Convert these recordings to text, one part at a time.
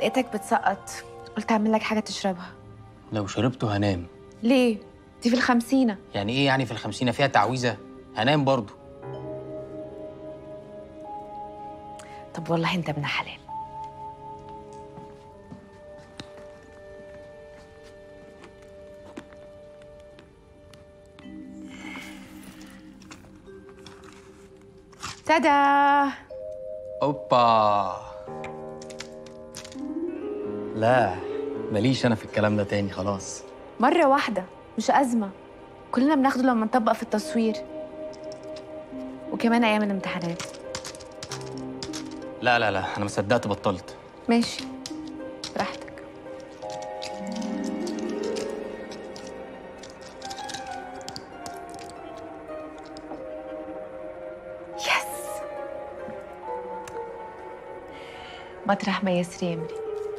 لقيتك بتسقط، قلت اعمل لك حاجه تشربها. لو شربته هنام. ليه؟ دي في الخمسينة. يعني ايه يعني في الخمسينة؟ فيها تعويذة؟ هنام برضو. طب والله انت ابن حلال. تادا. اوبا. لا ماليش انا في الكلام ده تاني، خلاص. مرة واحدة مش أزمة، كلنا بناخده لما نطبق في التصوير، وكمان أيام الامتحانات. لا لا لا، انا ما صدقت بطلت. ماشي براحتك. يس، مطرح ما يسري يمري.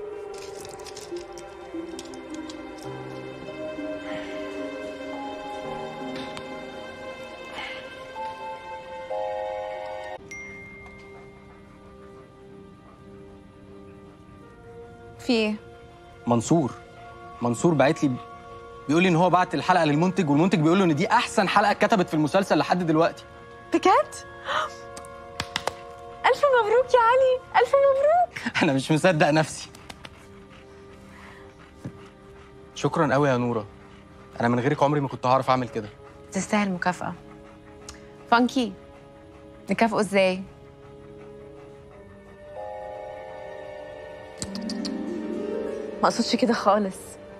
في ايه؟ منصور باعت لي، بيقول لي ان هو بعت الحلقه للمنتج، والمنتج بيقول له ان دي احسن حلقه اتكتبت في المسلسل لحد دلوقتي. بجد؟ ألف مبروك يا علي، ألف مبروك. انا مش مصدق نفسي. شكرا قوي يا نوره، انا من غيرك عمري ما كنت هعرف اعمل كده. تستاهل مكافأة. فانكي، نكافئه ازاي؟ ما اقصدش كده خالص.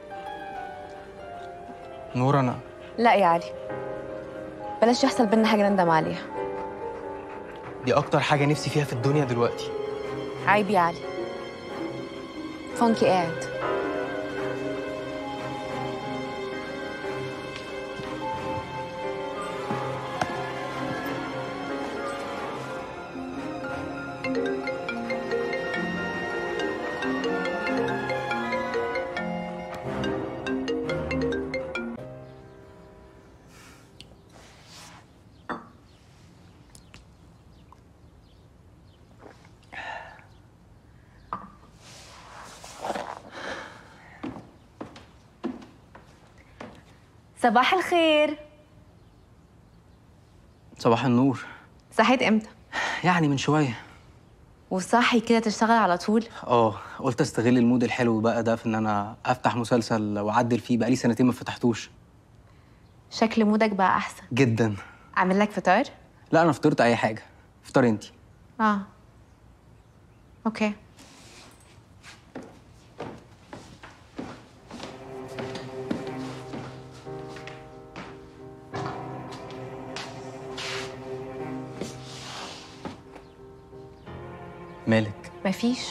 نوره انا لا يا علي، بلاش يحصل بينا حاجة نندم عليها. دي اكتر حاجه نفسي فيها في الدنيا دلوقتي. عيب يا علي. فانكي قاعد. صباح الخير. صباح النور. صحيت امتى؟ يعني من شويه. وصاحي كده تشتغل على طول؟ قلت استغل المود الحلو بقى ده في ان انا افتح مسلسل واعدل فيه، بقالي سنتين ما فتحتوش. شكل مودك بقى احسن جدا. اعمل لك فطار؟ لا انا فطرت اي حاجه، فطري انتي. اوكي. مالك؟ مفيش،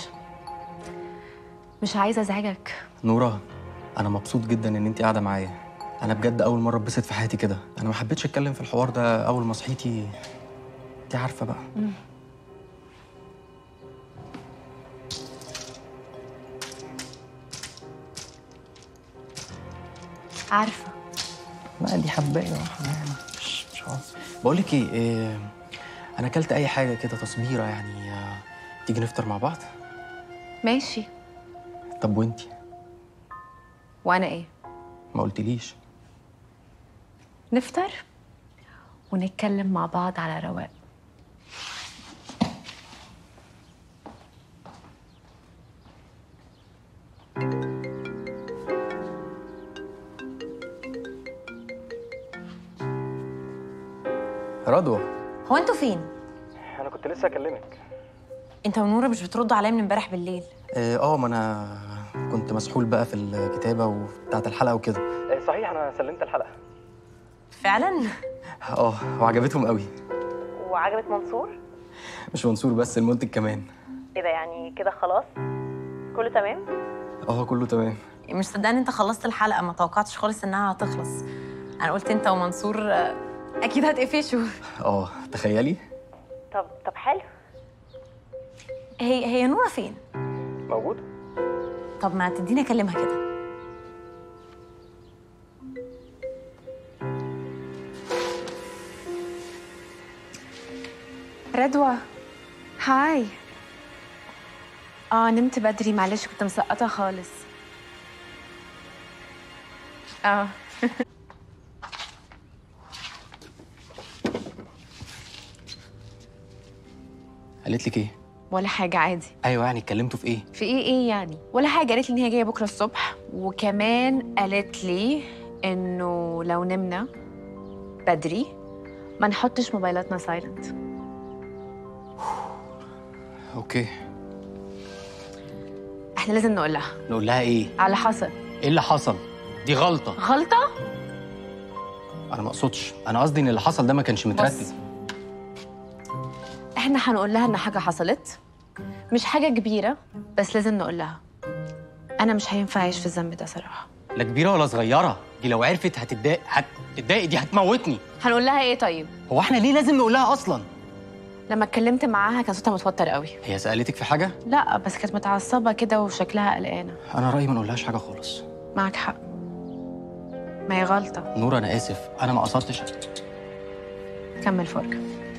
مش عايزه ازعجك. نورة، انا مبسوط جدا ان انتي قاعده معايا. انا بجد اول مره اتبسط في حياتي كده. انا ما حبيتش اتكلم في الحوار ده اول ما صحيتي، انتي عارفه بقى. عارفه. لا دي حبايه واحده يعني، مش عارف. بقول لك ايه، انا اكلت اي حاجه كده تصبيره يعني، تيجي نفطر مع بعض؟ ماشي. طب وانتي؟ وانا ايه؟ ما قلتليش. نفطر ونتكلم مع بعض على رواق. رضوى، هو انتوا فين؟ انا كنت لسه اكلمك. انت ونورة مش بتردوا عليا من امبارح بالليل؟ ما انا كنت مسحول بقى في الكتابه وبتاعه الحلقه وكده. صحيح انا سلمت الحلقه فعلا؟ وعجبتهم قوي. وعجبت منصور؟ مش منصور بس، المنتج كمان. ايه ده، يعني كده خلاص كله تمام؟ كله تمام. مش صدقني انت خلصت الحلقه، ما توقعتش خالص انها هتخلص. انا قلت انت ومنصور اكيد هتقفشوا. تخيلي. طب حلو. هي نورة فين؟ موجود. طب ما تديني اكلمها كده. رضوى، هاي. نمت بدري، معلش كنت مسقطة خالص. اه قالت لك ايه؟ ولا حاجة عادي. ايوه يعني اتكلمتوا في ايه؟ في ايه يعني؟ ولا حاجة، قالت لي ان هي جاية بكرة الصبح، وكمان قالت لي انه لو نمنا بدري ما نحطش موبايلاتنا سايلنت. اوكي. احنا لازم نقول لها. نقول لها ايه؟ على حصل. ايه اللي حصل؟ دي غلطه. غلطة؟ انا ما اقصدش، انا قصدي ان اللي حصل ده ما كانش مترتب. بص، احنا هنقول لها ان حاجة حصلت، مش حاجة كبيرة، بس لازم نقول لها. انا مش هينفع اعيش في الذنب ده صراحة. لا كبيره ولا صغيره، دي لو عرفت هتتضايق، دي هتموتني. هنقول لها ايه طيب؟ هو احنا ليه لازم نقول لها اصلا؟ لما اتكلمت معاها كان صوتها متوتر قوي. هي سالتك في حاجه؟ لا بس كانت متعصبة كده وشكلها قلقانة. انا رايي ما نقولهاش حاجه خالص. معك حق، ما هي غلطة. نور انا اسف، انا ما قصدتش. كمل فرجة.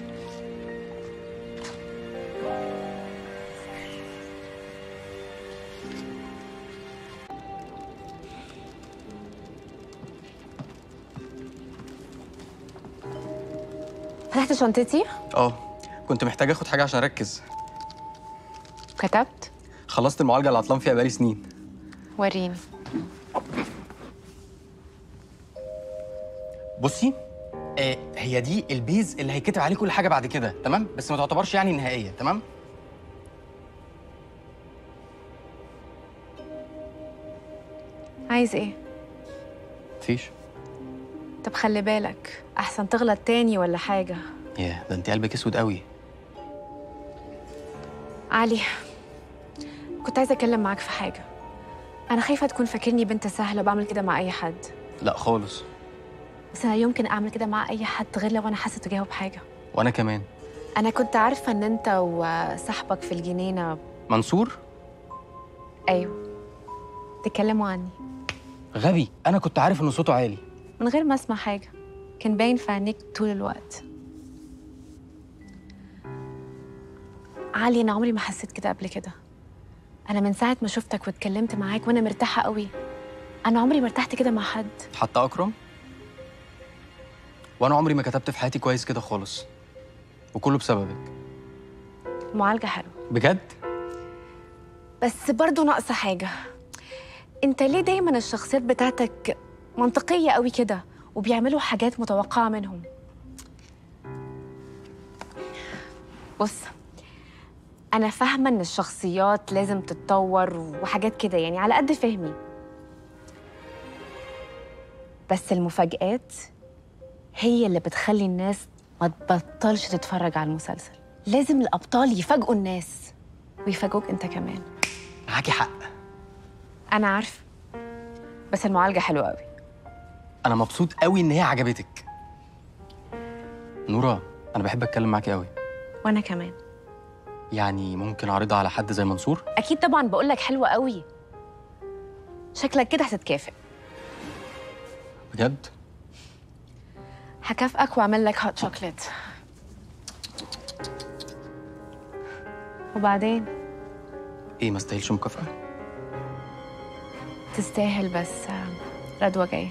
فتحت شنطتي كنت محتاج اخد حاجه عشان اركز. وكتبت. خلصت المعالجه اللي عطلان فيها بقالي سنين. وريني. بصي، هي دي البيز اللي هيكتب عليه كل حاجه بعد كده، تمام؟ بس ما تعتبرش يعني نهائيه، تمام؟ عايز ايه؟ مفيش. طب خلي بالك احسن تغلط تاني ولا حاجة. ياه، ده انت قلبك اسود قوي. علي، كنت عايزة اتكلم معاك في حاجة. انا خايفة تكون فاكرني بنت سهلة بعمل كده مع اي حد. لا خالص. بس انا يمكن اعمل كده مع اي حد غير لو انا حاسة تجاهه بحاجة. وانا كمان. انا كنت عارفة ان انت وصاحبك في الجنينة. منصور؟ ايوه، تكلموا عني. غبي، انا كنت عارف ان صوته عالي. من غير ما اسمع حاجة، كان باين في عينيك طول الوقت. علي، انا عمري ما حسيت كده قبل كده. انا من ساعة ما شفتك واتكلمت معاك وانا مرتاحة قوي. انا عمري ما ارتحت كده مع حد. حتى اكرم؟ وانا عمري ما كتبت في حياتي كويس كده خالص، وكله بسببك. معالجة حلوة بجد؟ بس برضو ناقصة حاجة. انت ليه دايما الشخصيات بتاعتك منطقية قوي كده وبيعملوا حاجات متوقعة منهم؟ بص، أنا فاهمة إن الشخصيات لازم تتطور وحاجات كده، يعني على قد فهمي. بس المفاجآت هي اللي بتخلي الناس ما تبطلش تتفرج على المسلسل. لازم الأبطال يفاجئوا الناس ويفاجئوك أنت كمان. معاكي حق. أنا عارفة، بس المعالجة حلوة قوي. انا مبسوط قوي ان هي عجبتك. نورا، انا بحب اتكلم معاكي قوي. وأنا كمان. يعني ممكن اعرضها على حد زي منصور؟ أكيد طبعاً، بقولك حلوة قوي. شكلك كده هتتكافئ. بجد؟ هكافئك واعمل لك هوت شوكليت. وبعدين؟ ايه، ما استاهلش مكافأة؟ تستاهل، بس رضوى جاية.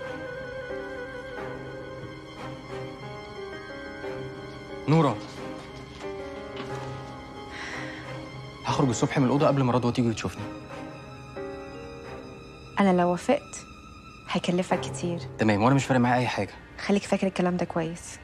نورا، هخرج الصبح من الأوضة قبل ما رضوى تيجي تشوفني. أنا لو وافقت هيكلفك كتير. تمام، وأنا مش فارق معايا أي حاجة. خليك فاكر الكلام ده كويس.